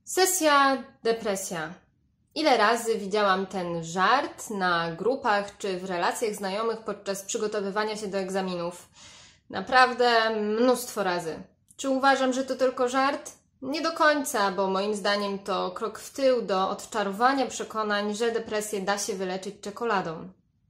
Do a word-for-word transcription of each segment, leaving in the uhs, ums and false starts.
Sesja depresja. Ile razy widziałam ten żart na grupach czy w relacjach znajomych podczas przygotowywania się do egzaminów? Naprawdę mnóstwo razy. Czy uważam, że to tylko żart? Nie do końca, bo moim zdaniem to krok w tył do odczarowania przekonań, że depresję da się wyleczyć czekoladą.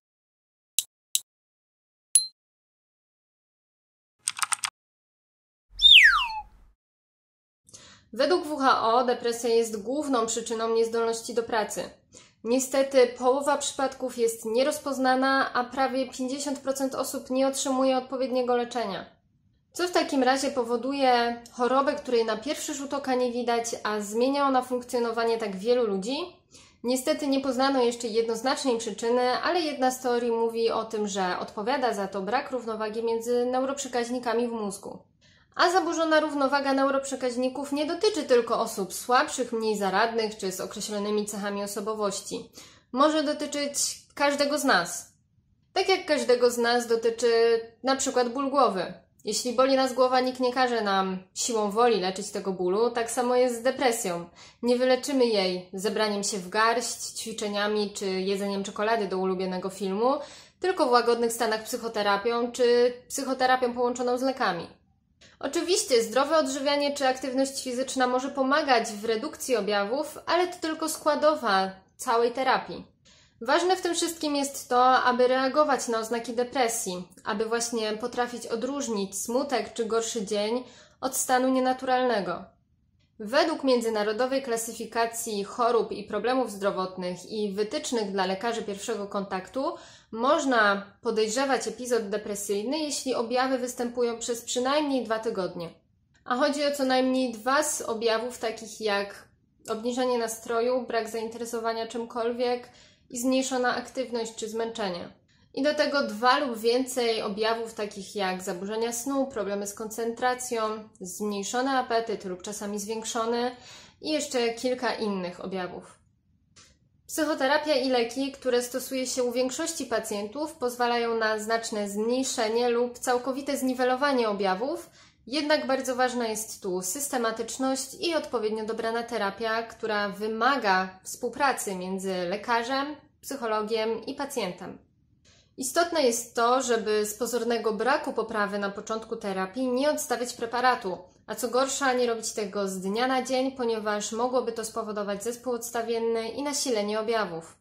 Według W H O depresja jest główną przyczyną niezdolności do pracy. Niestety połowa przypadków jest nierozpoznana, a prawie pięćdziesiąt procent osób nie otrzymuje odpowiedniego leczenia. Co w takim razie powoduje chorobę, której na pierwszy rzut oka nie widać, a zmienia ona funkcjonowanie tak wielu ludzi? Niestety nie poznano jeszcze jednoznacznej przyczyny, ale jedna z teorii mówi o tym, że odpowiada za to brak równowagi między neuroprzekaźnikami w mózgu. A zaburzona równowaga neuroprzekaźników nie dotyczy tylko osób słabszych, mniej zaradnych czy z określonymi cechami osobowości. Może dotyczyć każdego z nas. Tak jak każdego z nas dotyczy na przykład ból głowy. Jeśli boli nas głowa, nikt nie każe nam siłą woli leczyć tego bólu, tak samo jest z depresją. Nie wyleczymy jej zebraniem się w garść, ćwiczeniami czy jedzeniem czekolady do ulubionego filmu, tylko w łagodnych stanach psychoterapią czy psychoterapią połączoną z lekami. Oczywiście zdrowe odżywianie czy aktywność fizyczna może pomagać w redukcji objawów, ale to tylko składowa całej terapii. Ważne w tym wszystkim jest to, aby reagować na oznaki depresji, aby właśnie potrafić odróżnić smutek czy gorszy dzień od stanu nienaturalnego. Według Międzynarodowej Klasyfikacji Chorób i Problemów Zdrowotnych i wytycznych dla lekarzy pierwszego kontaktu można podejrzewać epizod depresyjny, jeśli objawy występują przez przynajmniej dwa tygodnie. A chodzi o co najmniej dwa z objawów takich jak obniżenie nastroju, brak zainteresowania czymkolwiek i zmniejszona aktywność czy zmęczenie. I do tego dwa lub więcej objawów takich jak zaburzenia snu, problemy z koncentracją, zmniejszony apetyt lub czasami zwiększony i jeszcze kilka innych objawów. Psychoterapia i leki, które stosuje się u większości pacjentów, pozwalają na znaczne zmniejszenie lub całkowite zniwelowanie objawów, jednak bardzo ważna jest tu systematyczność i odpowiednio dobrana terapia, która wymaga współpracy między lekarzem, psychologiem i pacjentem. Istotne jest to, żeby z pozornego braku poprawy na początku terapii nie odstawiać preparatu, a co gorsza nie robić tego z dnia na dzień, ponieważ mogłoby to spowodować zespół odstawienny i nasilenie objawów.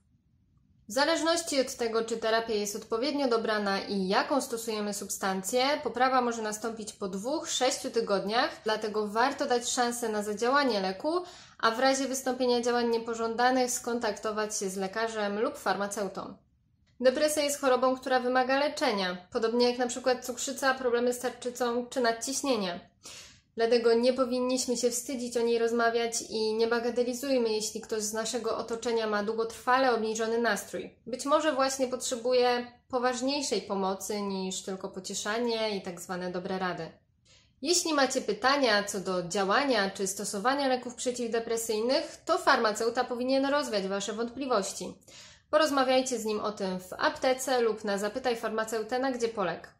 W zależności od tego, czy terapia jest odpowiednio dobrana i jaką stosujemy substancję, poprawa może nastąpić po dwóch, sześciu tygodniach, dlatego warto dać szansę na zadziałanie leku, a w razie wystąpienia działań niepożądanych skontaktować się z lekarzem lub farmaceutą. Depresja jest chorobą, która wymaga leczenia, podobnie jak na przykład cukrzyca, problemy z tarczycą czy nadciśnienie. Dlatego nie powinniśmy się wstydzić o niej rozmawiać i nie bagatelizujmy, jeśli ktoś z naszego otoczenia ma długotrwale obniżony nastrój. Być może właśnie potrzebuje poważniejszej pomocy niż tylko pocieszanie i tak zwane dobre rady. Jeśli macie pytania co do działania czy stosowania leków przeciwdepresyjnych, to farmaceuta powinien rozwiać Wasze wątpliwości. Porozmawiajcie z nim o tym w aptece lub na Zapytaj Farmaceutę na Gdzie Polek.